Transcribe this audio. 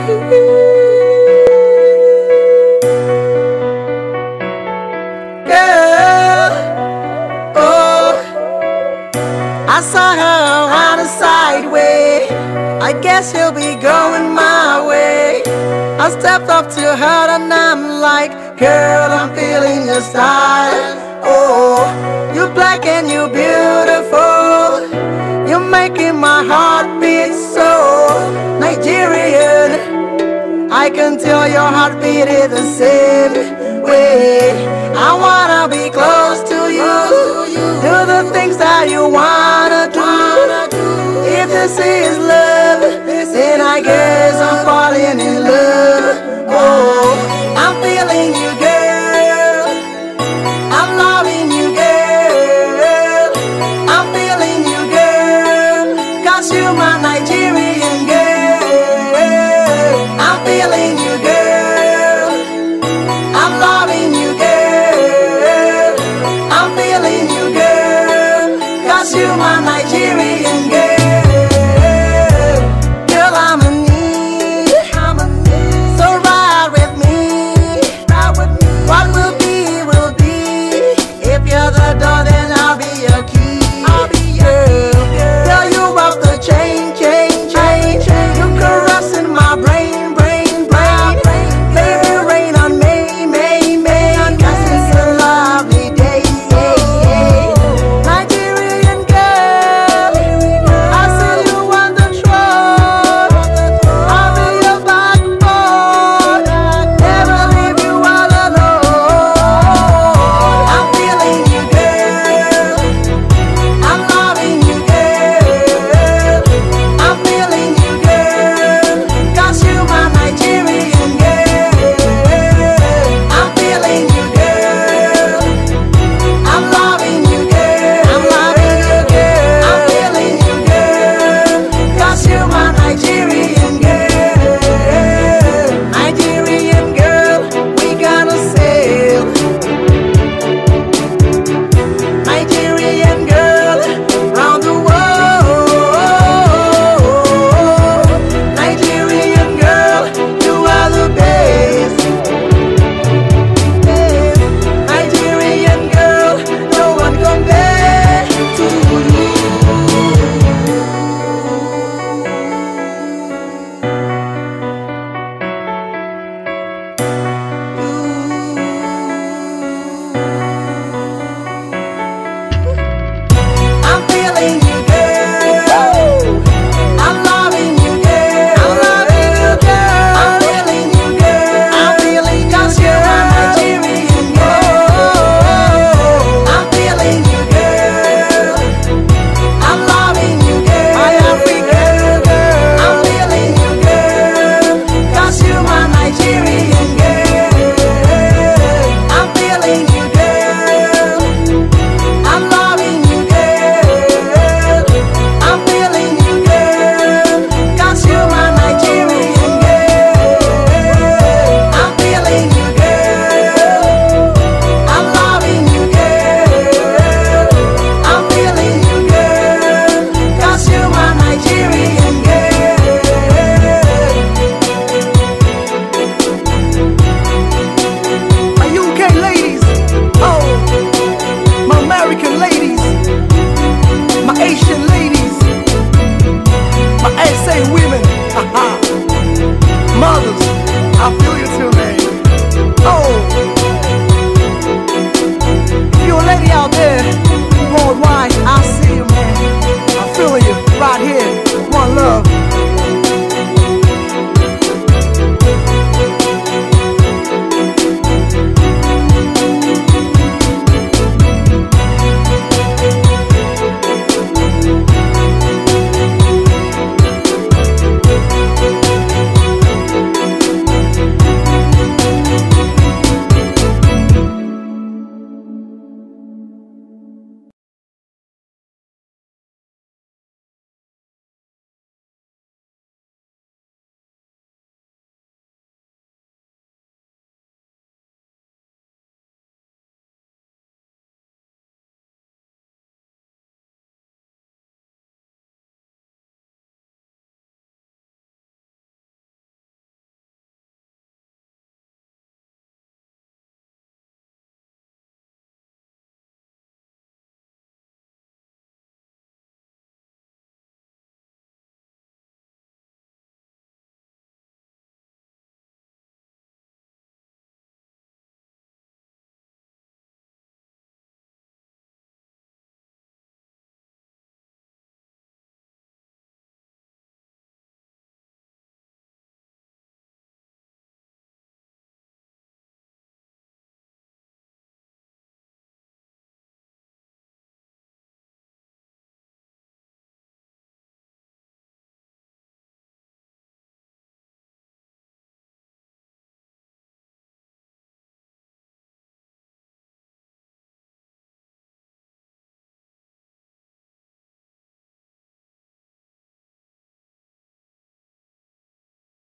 Girl, oh, I saw her on the sideway. I guess she'll be going my way. I stepped up to her and I'm like, girl, I'm feeling your style. Oh, you're black and you're beautiful. You're making my heart beat so Nigerian. I can tell your heartbeat is the same way. I wanna be close to you. Do the things that you wanna do. If this is love, then I guess